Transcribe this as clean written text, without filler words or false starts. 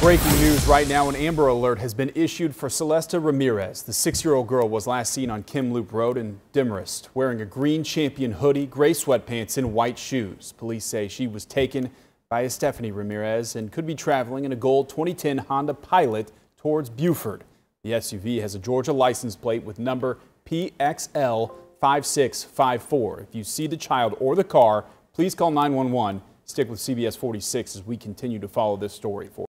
Breaking news right now, an Amber Alert has been issued for Celesta Ramirez. The 6-year-old girl was last seen on Kim Loop Road in Demorest, wearing a green Champion hoodie, gray sweatpants, and white shoes. Police say she was taken by Estephanie Negrete and could be traveling in a gold 2010 Honda Pilot towards Buford. The SUV has a Georgia license plate with number PXL 5654. If you see the child or the car, please call 911. Stick with CBS 46 as we continue to follow this story for you.